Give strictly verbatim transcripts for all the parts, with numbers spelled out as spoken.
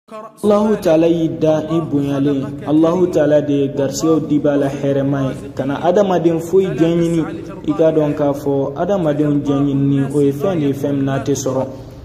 Allahu Ta'ala yidda ibunyale Allahu Ta'ala de garsiyo dibala heremai kana adamadin foi janyini ika don ka fo adamadin janyini o efeni fem na te soro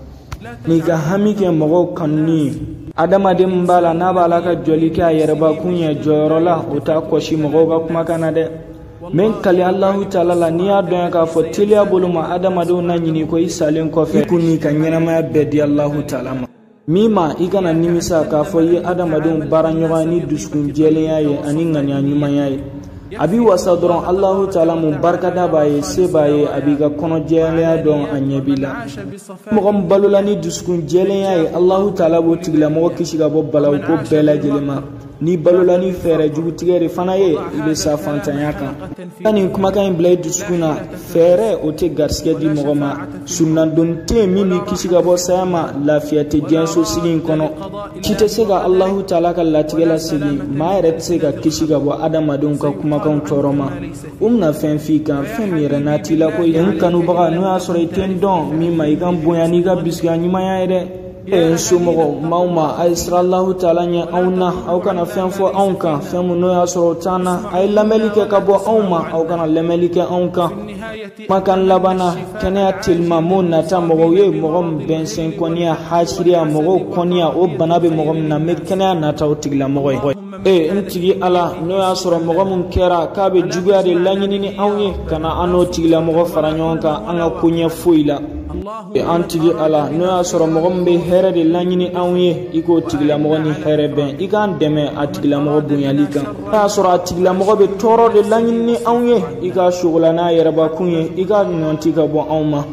ni ga hamike mogo kanni adamadin bala na bala ka jolika yerba kunya jorola uta koshi mogo ga kuma kana de men kali Allahu Ta'ala la niya don ka fo tilia buluma adamadin na nyini ko isalen ko fe kunni kanyana ma bedi Allahu Ta'ala mima igana nimisa ka fo yi adamadun baranyogani duskun jeleyaye ani nganya nyumayaye abi wasadron Allahu Ta'ala mun barkada baye sebaye abiga kono jeleya don anyebila mogom balulani duskun jeleyaye Allahu Ta'ala bo tigla mo kishiga bo balaw ko bela jelema ni balulani fere jugu tigere fanaye ibe sa fantanya kan ani kuma kan blay duskuna fere o te garske di mogoma sunnan don te mimi kishiga bo sama lafiyate jenso sigin kono kite sega Allahu Ta'ala ka latigela sigi maire sega kishiga bo adamadun ka kuma kan toroma umna fen fika fen mire natila ko en kanu baga no asore tendon mima igan boyani ga bisga nyuma yaire en sumo mauma aisra Allahu Ta'ala nya auna au kana fen fo aunka fen no asoro tana ay lamelike ka bo auma au kana lamelike aunka makan labana kana tilma mona tambo ye mogom bensen konia hashiriya mogo konia o banabe mogom na mekana na tawtigla mogo e ntigi ala no asoro mogom kera kabe jugade lanyini awye kana ano tigla mogo faranyonka anga kunya fuila e antigi ala no asoro mogom be here de lanyini awye iko tigla mogo ni here ben ikan deme atigla mogo bunyalika asoro atigla mogo be toro de lanyini awye ika shugula na yerba kunye ika nontika bo awma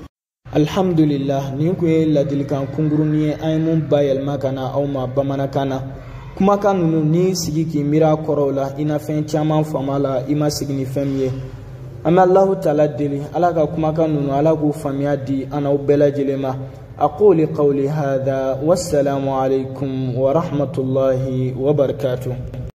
alhamdulillah ni ko ladilkan kunguruni ay mun bayel makana awma bamana kana kuma kan nunu ni sigi ki mira korola ina fen chaman famala ima signi femye amma Allahu Ta'ala dili alaka kuma kan nunu alaku famya di ana ubela jelema aquli qawli hadha wassalamu alaikum wa rahmatullahi wa barakatuh.